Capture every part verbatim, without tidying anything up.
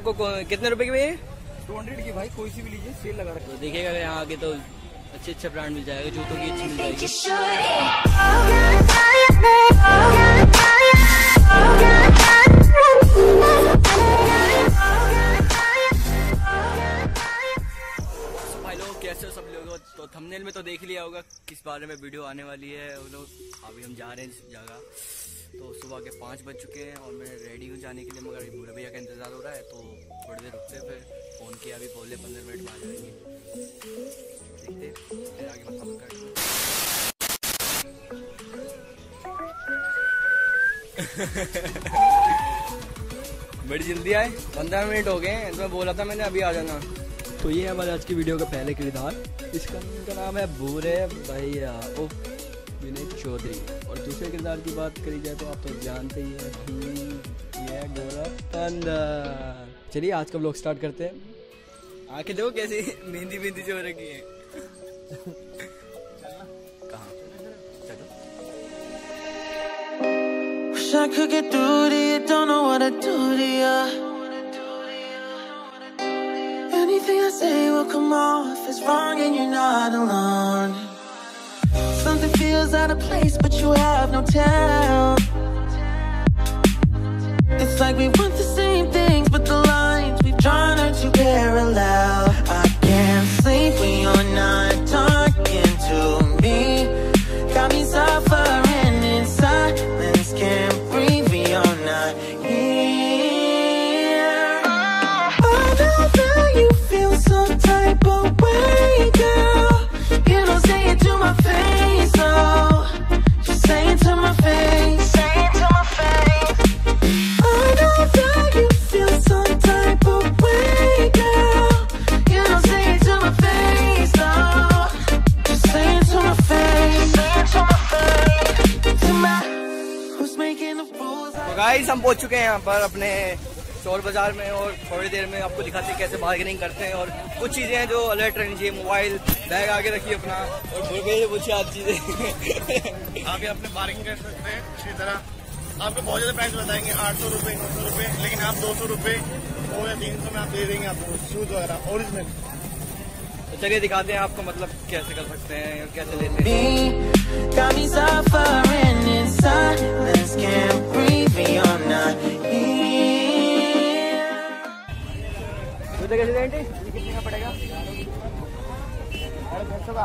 आपको कितने रुपए की भैया? टू हंड्रेड की भाई, कोई सी भी लीजिए, सेल लगा रखा है। तो देखिएगा यहाँ आगे तो अच्छे अच्छे ब्रांड मिल जाएगा, जूतों की अच्छी मिल जाएगी। भाई लोग कैसे हो सब लोग? तो थंबनेल में तो देख लिया होगा किस बारे में वीडियो आने वाली है। वो लोग अभी हम जा रहे हैं इस जगह, तो सुबह के पाँच बज चुके हैं और मैं रेडी हूँ जाने के लिए, मगर भूरे भैया का इंतज़ार हो रहा है तो थोड़ी देर रुकते फिर फ़ोन किया, अभी बोले पंद्रह मिनट में आ जाएंगे। देखते फिर आगे बताऊँ। बड़ी जल्दी आए, पंद्रह मिनट हो गए हैं तो मैं बोला था मैंने अभी आ जाना। तो ये है हमारे आज की वीडियो का पहले किरदार, इसका इनका नाम है भूरे भैया उफ विनय चौधरी। और दूसरे किरदार की बात करी जाए तो आप तो जानते ही हैं, ये गोरा पंदा। चलिए आज का व्लॉग स्टार्ट करते हैं। आंखें देखो कैसी मेहंदी मेहंदी जो हो रखी है। कहाँ चलो। Wish I could get through to you, don't know what to do to you. Anything I say will come off as wrong and you're not alone. Something feels out of place but you have no tell. It's like we want the same things but the lines we've drawn are too parallel. I can't sleep when you're not talking to me. Got me suffering in silence, can't breathe when you're not here. I know that you feel some type of way, girl. You don't say it to my face, oh. Just say it to my face, say it to my face. I know that you feel some type of way, girl. You don't say it to my face, oh. Just say it to my face, say it to my face. To my, who's making the rules? तो guys हम पहुंच चुके हैं यहाँ पर अपने चोर बाजार में, और थोड़ी देर में आपको दिखाते हैं कैसे बार्गेनिंग करते हैं। और कुछ चीजें हैं जो अलर्ट रहनी चाहिए, मोबाइल बैग आगे रखिए अपना, और भूल गए कुछ याद चीजें। आप यहाँ अपने बार्गेनिंग कर सकते हैं इसी तरह। आपको बहुत ज्यादा प्राइस बताएंगे, आठ सौ रुपए, नौ सौ रुपए, लेकिन आप दो सौ रुपए दो या तीन सौ में आप दे देंगे आपको शूज वगैरह ओरिजिनल। तो चलिए दिखाते हैं आपको मतलब कैसे कर सकते हैं, कैसे लेते हैं। Got me suffering in silence, can't breathe when you're not here. जूते कैसे दें आंटी? ये कितने का पड़ेगा? दस सौ का।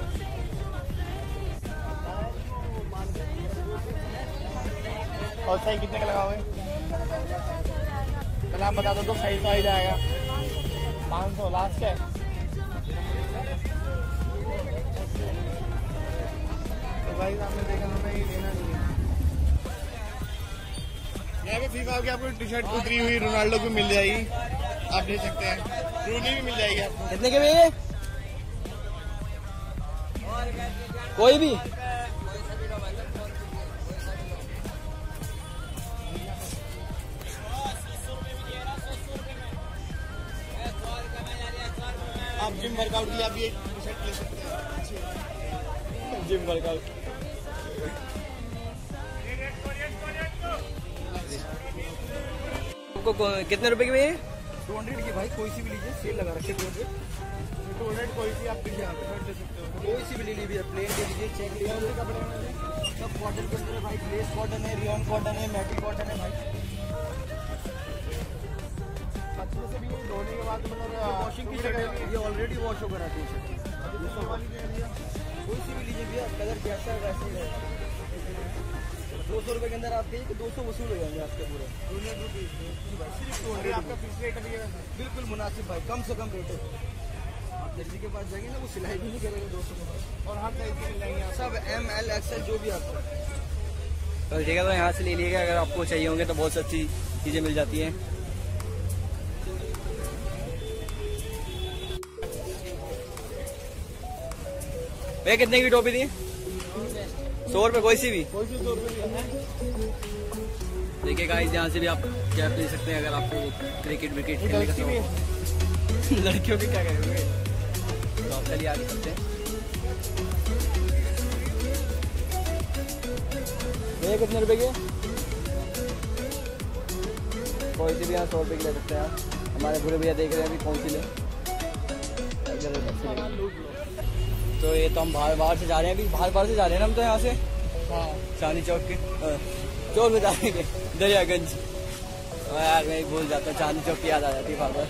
और सही कितने का लगाओगे? पहले आप बता दो तो सही तो ही जाएगा। पाँच सौ लास्ट है। तो भाई आपने देखा हमें ये लेना नहीं है। यहाँ पे फीफा की आपको टी शर्ट उतरी हुई रोनाल्डो की मिल जाएगी, आप ले सकते हैं। रूनी भी मिल जाएगी आपको। कितने के भैया? कोई भी? आप जिम वर्कआउट के लिए आप ये टी शर्ट ले सकते हैं। Gym workout. आपको कितने रुपए की भैया? टू हंड्रेड की भाई, कोई सी भी लीजिए, सेल लगा रखे टू हंड्रेड टू हंड्रेड कोई सी आप लीजिए, शर्ट ले सकते हो। कोई सी भी ले लीजिए, प्लेन ले लीजिए, चेक ले लीजिए। कपड़े सब कॉटन के अंदर है भाई, ग्लेस कॉटन है, रियॉन कॉटन है, मैटी कॉटन है भाई। अच्छे से भी ये धोने के बाद मतलब वॉशिंग की जगह ये ऑलरेडी वॉश होकर आती है। कोई सी भी लीजिए भैया, कलर जैसा है वैसे ही रहेगा। दो सौ रुपए के अंदर आप कहिए कि दो सौ वसूल हो जाएंगे आपके पूरे। आपका फिक्स रेट है बिल्कुल मुनासिब भाई, कम से कम रेट है। आप दर्जी के पास जाएंगे ना, वो सिलाई भी नहीं करेंगे दो सौ में, और हर साइज के मिल जाएंगे सब एम एल एक्सएल जो भी आपको। तो ठीक है, तो यहाँ से ले लीजिएगा, अगर आपको चाहिए होंगे तो बहुत अच्छी चीजें मिल जाती हैं। भैया कितने की टोपी दी? सौ रुपए कोई सी भी? कोई भी सौ रुपये देखिए गाइस, यहाँ से भी आप कैप ले सकते हैं अगर आपको क्रिकेट विकेट खेलने का शौक। लड़कियों की क्या करेंगे, तो आप चलिए आगे चलते हैं। भैया कितने रुपए के? कोई सी भी यहाँ सौ रुपए की ले सकते हैं आप। हमारे बुरे भैया देख रहे हैं अभी कौन सी ले। तो ये तो हम बाहर बाहर से जा रहे हैं, अभी बाहर बाहर से जा रहे हैं ना हम तो यहाँ से चांदनी चौक के चौक में जा रहे हैं दरियागंज। यार मैं भूल जाता हूँ, चांदनी चौक की याद आ जाती है बार बार।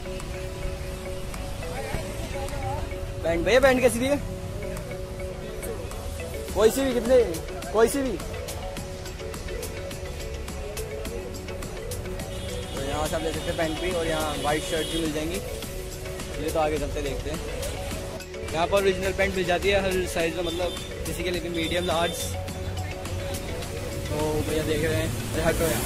पैंट भैया पैंट कैसी दी है? कोई सी भी, कितने कोई सी भी। तो यहाँ से आप ले सकते हैं पैंट भी, और यहाँ वाइट शर्ट भी मिल जाएंगी। ये तो आगे चलते देखते हैं। यहाँ पर ओरिजिनल पैंट मिल जाती है हर साइज में, मतलब किसी के लिए भी मीडियम लार्ज। तो भैया देख रहे हैं हटो यहाँ।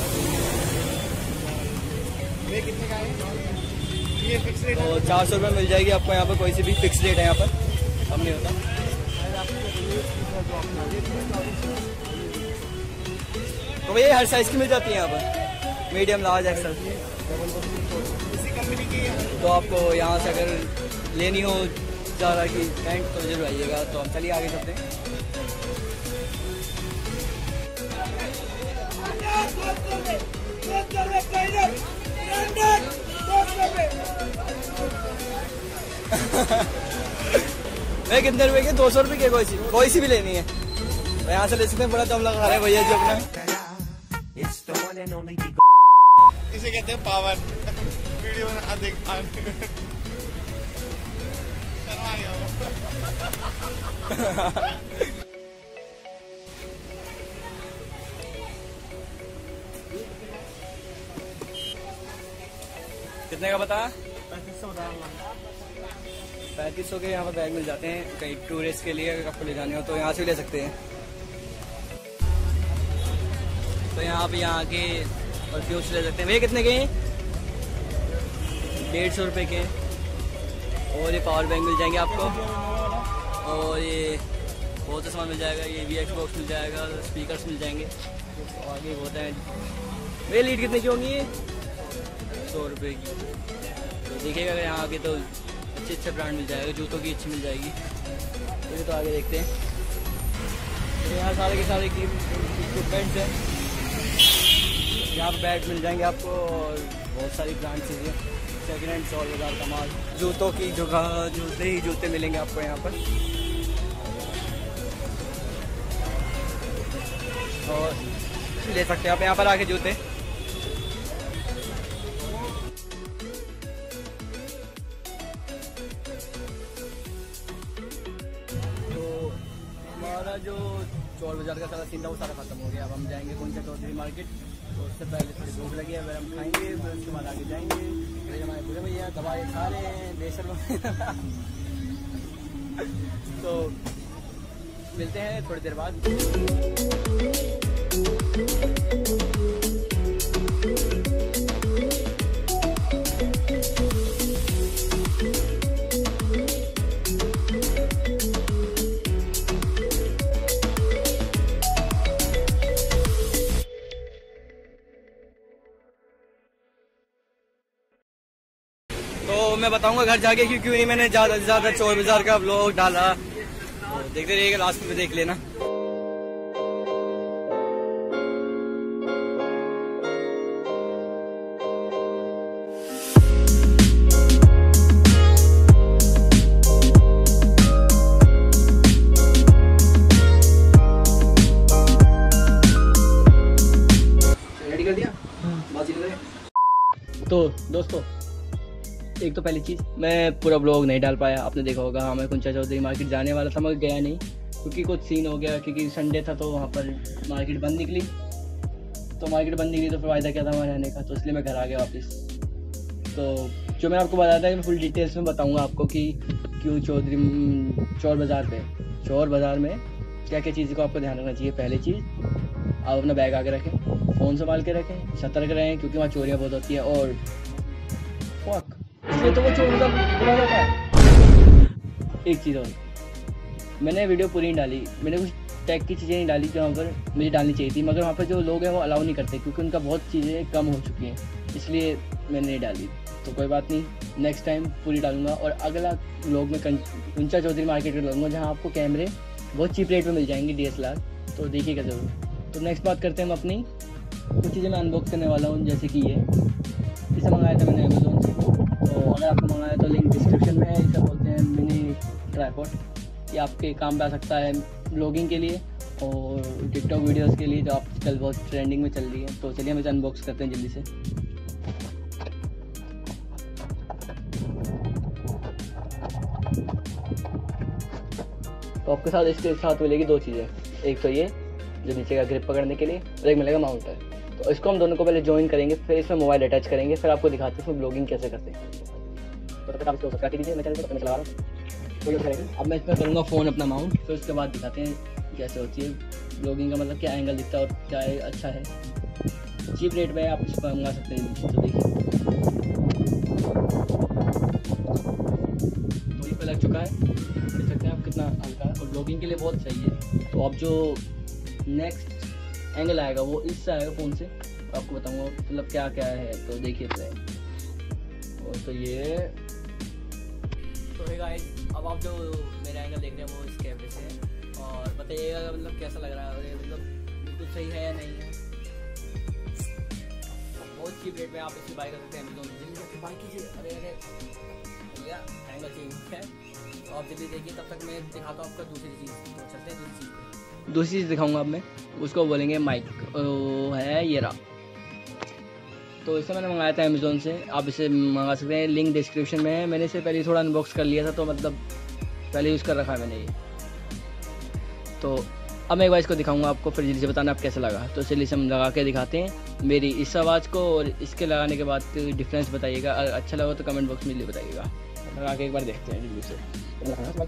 ये कितने का है? ये फिक्स रेट तो चार सौ रुपये मिल जाएगी आपको यहाँ पर, कोई सी भी फिक्स रेट है यहाँ पर, कम नहीं होता। तो भैया हर साइज की मिल जाती है यहाँ पर, मीडियम लार्ज एक्सल। इसी कंपनी की है। तो आपको यहाँ से अगर लेनी हो ज़्यादा की पैंट तो जरूर आइएगा। तो हम चलिए आगे चलते हैं। मैं कितने रुपए के? दो सौ रुपये के। कोई सी कोई सी भी लेनी है तो यहाँ से ले सकते हैं। बड़ा दम लगा रहे हैं भैया जी अपना। इसे कहते हैं पावर। वीडियो में अधिक कितने का बताया? पैंतीस सौ पैंतीस सौ के यहाँ पर बैग मिल जाते हैं कहीं टूरिस्ट के लिए। अगर आपको ले जाने हो तो यहाँ से भी ले सकते हैं। तो यहाँ पे यहाँ के परफ्यूम्स ले सकते हैं। भैया कितने के हैं? डेढ़ सौ रुपये के। और ये पावर बैंक मिल जाएंगे आपको, और ये बहुत सा सामान मिल जाएगा। ये वी एक्स बॉक्स मिल जाएगा, स्पीकर्स मिल जाएंगे। तो आगे होता है। भैया लीड कितने की होंगी? ये सौ रुपये की। तो देखिएगा अगर यहाँ आगे तो अच्छे अच्छे ब्रांड मिल जाएगा, जूतों की अच्छी मिल जाएगी। तो ये तो आगे देखते हैं। तो यहाँ सारे के सारे की इक्विपमेंट्स हैं। यहाँ पर बैट मिल जाएंगे आपको, और बहुत सारी ब्रांड चीज़ें। सेकेंड हैंड सौ हज़ार का माल, जूतों की जगह जूते ही जूते मिलेंगे आपको यहाँ पर। और ले सकते हैं आप यहाँ पर आके जूते। तो हमारा जो चौर बाजार का सारा सीन था वो सारा खत्म हो गया। अब हम जाएंगे कौन सा चौधरी मार्केट। तो उससे पहले थोड़ी भूख लगी है, फिर हम खाएंगे, फिर उसके बाद आगे जाएंगे। फिर हमारे पूरे भैया दवाई खा रहे हैं बेशर्म। तो मिलते हैं थोड़ी देर बाद। तो मैं बताऊंगा घर जाके क्यों क्यों नहीं मैंने ज़्यादा से ज़्यादा चोर बाजार का व्लॉग डाला। तो देखते रहिएगा, लास्ट में देख लेना। रेडी कर दिया? तो दोस्तों, एक तो पहली चीज़, मैं पूरा ब्लॉग नहीं डाल पाया। आपने देखा होगा, हाँ मैं कुंचा चौधरी मार्केट जाने वाला था मगर गया नहीं क्योंकि कुछ सीन हो गया। क्योंकि संडे था तो वहाँ पर मार्केट बंद निकली। तो मार्केट बंद निकली तो फिर फायदा क्या था वहाँ रहने का। तो इसलिए मैं घर आ गया वापस। तो जो मैं आपको बताया था मैं फुल डिटेल्स में बताऊँगा आपको कि क्यों चौधरी चौर बाज़ार पे चौर बाज़ार में क्या क्या चीज़ को आपको ध्यान रखना चाहिए। पहली चीज़, आप अपना बैग आगे रखें, फ़ोन संभाल के रखें, सतर्क रहें क्योंकि वहाँ चोरियाँ बहुत होती हैं। और फक इसलिए तो वो चोर बाज़ार बुला जाता है। एक चीज़ और, मैंने वीडियो पूरी नहीं डाली, मैंने कुछ टैग की चीज़ें नहीं डाली जो वहाँ पर मुझे डालनी चाहिए थी, मगर वहाँ पर जो लोग हैं वो अलाउ नहीं करते क्योंकि उनका बहुत चीज़ें कम हो चुकी हैं, इसलिए मैंने नहीं डाली। तो कोई बात नहीं, नेक्स्ट टाइम पूरी डालूंगा। और अगला व्लॉग में कुंचा चौधरी मार्केट में डालूंगा जहाँ आपको कैमरे बहुत चीप रेट में मिल जाएंगे, डी एस एल आर। तो देखिएगा ज़रूर। तो नेक्स्ट बात करते हैं हम अपनी। कुछ चीज़ें मैं अनबॉक्स करने वाला हूँ, जैसे कि ये इसे मंगाया था मैंने अमेज़ोन से। ट्राइपॉड, ये आपके काम पे आ सकता है ब्लॉगिंग के लिए और टिकटॉक वीडियोस के लिए जो आजकल बहुत ट्रेंडिंग में चल रही है। तो चलिए हम इसे अनबॉक्स करते हैं जल्दी से। तो आपके साथ इसके साथ मिलेगी दो चीज़ें, एक तो ये जो नीचे का ग्रिप पकड़ने के लिए और एक मिलेगा माउंटर। तो इसको हम दोनों को पहले ज्वाइन करेंगे, फिर इसमें मोबाइल अटैच करेंगे, फिर आपको दिखाते हैं इसमें ब्लॉगिंग कैसे करते हैं। तो तब तक आप इसको सब्सक्राइब कीजिए, मैं चैनल को चला रहा हूँ। तो ये करेंगे, अब मैं इसमें करूँगा फ़ोन अपना माउंट, फिर उसके बाद दिखाते हैं कैसे होती है ब्लॉगिंग का, मतलब क्या एंगल दिखता है और क्या है अच्छा है। चीप रेट में आप इसको मंगा सकते हैं। तो देखिए तो ये पे लग चुका है, देख सकते हैं आप कितना हल्का है और ब्लॉगिंग के लिए बहुत सही है। तो अब जो नेक्स्ट एंगल आएगा वो इससे आएगा फ़ोन से, तो आपको बताऊंगा मतलब क्या क्या है। तो देखिए तो और तो ये तो है गाइस, अब आप जो मेरा एंगल देख रहे हैं वो इस कैमरे से है और बताइएगा मतलब कैसा लग रहा है, मतलब बिल्कुल सही है या नहीं है। बहुत चीप रेट में आप इसकी बाय कर सकते हैं अमेज़न से, बाय कीजिए। अरे अरे भैया एंगल चेंज है, तो आप जल्दी देखिए, तब तक मैं दिखाता हूँ आपको दूसरी चीज़। तो चलते हैं दूसरी चीज़ दूसरी चीज़ दिखाऊंगा अब मैं, उसको बोलेंगे माइक, वो है ये रहा। तो इसे मैंने मंगाया था अमेज़न से, आप इसे मंगा सकते हैं, लिंक डिस्क्रिप्शन में है। मैंने इसे पहले थोड़ा अनबॉक्स कर लिया था, तो मतलब पहले यूज़ कर रखा है मैंने ये। तो अब मैं एक बार इसको दिखाऊंगा आपको, फिर जल्दी से बताना आप कैसा लगा। तो चलिए हम लगा के दिखाते हैं मेरी इस आवाज़ को और इसके लगाने के बाद डिफरेंस बताइएगा। अगर अच्छा लगा तो कमेंट बॉक्स में बताइएगा। लगा के एक बार देखते हैं जल्दी से।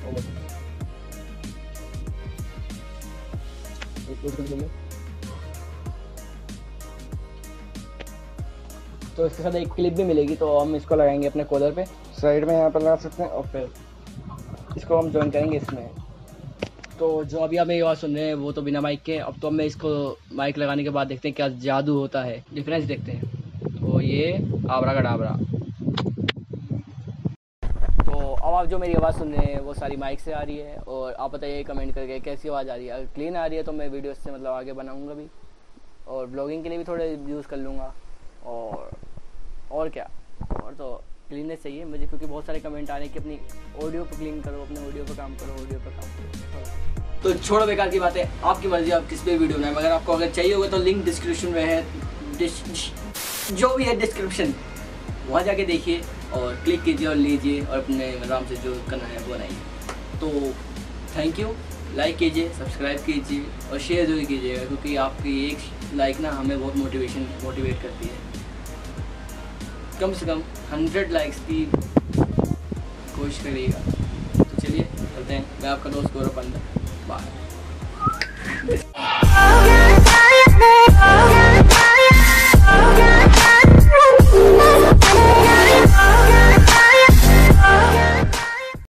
तो इसके साथ एक क्लिप भी मिलेगी, तो हम इसको लगाएंगे अपने कॉलर पे, साइड में यहाँ पर लगा सकते हैं और फिर इसको हम ज्वाइन करेंगे इसमें। तो जो अभी आप मेरी आवाज़ सुन रहे हैं वो तो बिना माइक के। अब तो मैं इसको माइक लगाने के बाद देखते हैं क्या जादू होता है, डिफरेंस देखते हैं। तो ये आबरा का डाबरा। तो अब आप जो मेरी आवाज़ सुन रहे हैं वो सारी माइक से आ रही है, और आप बताइए कमेंट करके कैसी आवाज़ आ रही है। अगर क्लीन आ रही है तो मैं वीडियो से मतलब आगे बनाऊँगा भी, और ब्लॉगिंग के लिए भी थोड़े यूज़ कर लूँगा। और और क्या, और तो क्लीननेस चाहिए मुझे, क्योंकि बहुत सारे कमेंट आ रहे हैं कि अपनी ऑडियो पर क्लीन करो, अपने ऑडियो पर काम करो, ऑडियो पर काम करो। तो छोड़ो बेकार की बात है, आपकी मर्जी, आप किस पे वीडियो बनाएं। अगर आपको अगर चाहिए होगा तो लिंक डिस्क्रिप्शन में है, जो भी है डिस्क्रिप्शन, वहाँ जाके देखिए और क्लिक कीजिए और लीजिए और अपने आराम से जो करना है वो बनाइए। तो थैंक यू, लाइक कीजिए, सब्सक्राइब कीजिए और शेयर जरूर कीजिएगा, क्योंकि आपकी एक लाइक ना हमें बहुत मोटिवेशन मोटिवेट करती है। कम से कम हंड्रेड लाइक्स की कोशिश करिएगा। तो चलिए चलते हैं, मैं आपका दोस्त गौरव पंडा, बाय।